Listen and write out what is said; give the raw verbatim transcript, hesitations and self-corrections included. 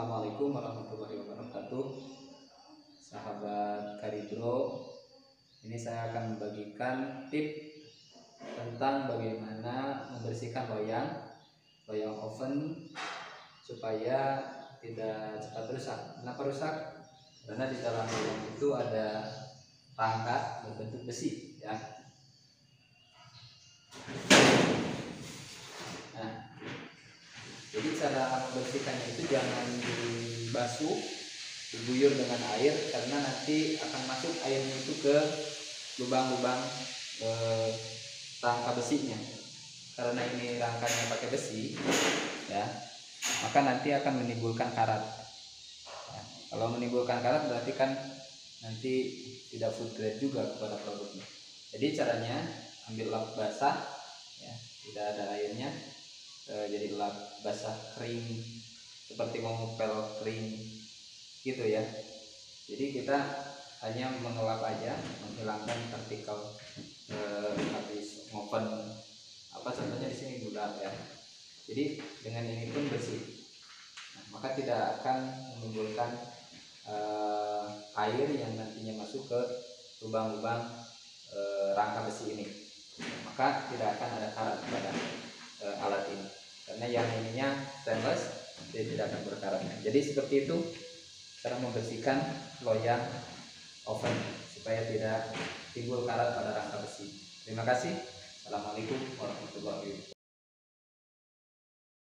Assalamualaikum warahmatullahi wabarakatuh. Sahabat Karibro, ini saya akan membagikan tips tentang bagaimana membersihkan loyang loyang oven supaya tidak cepat rusak. Kenapa rusak? Karena di dalam loyang itu ada rangka berbentuk besi, ya. Nah, jadi cara membersihkannya itu jangan dibasuh, diguyur dengan air, karena nanti akan masuk airnya itu ke lubang-lubang eh, rangka besinya. Karena ini rangkanya pakai besi, ya, maka nanti akan menimbulkan karat. Ya, kalau menimbulkan karat berarti kan nanti tidak food grade juga kepada produknya. Jadi caranya ambil lap basah, ya, tidak ada airnya, e, jadi lap basah kering seperti mengepel kering gitu, ya. Jadi kita hanya mengelap aja, menghilangkan partikel e, habis ngopen apa contohnya di sini bulat, ya. Jadi dengan ini pun bersih. Nah, maka tidak akan menimbulkan e, air yang nantinya masuk ke lubang-lubang e, rangka besi ini. Maka tidak akan ada karat pada e, alat ini, karena yang ininya stainless, jadi tidak akan berkarat. Jadi seperti itu cara membersihkan loyang oven supaya tidak timbul karat pada rangka besi. Terima kasih. Assalamualaikum warahmatullahi wabarakatuh.